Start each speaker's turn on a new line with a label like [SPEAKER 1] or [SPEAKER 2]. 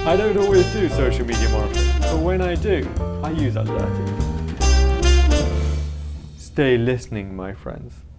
[SPEAKER 1] I don't always do social media marketing, but when I do, I use Alerti. Stay listening, my friends.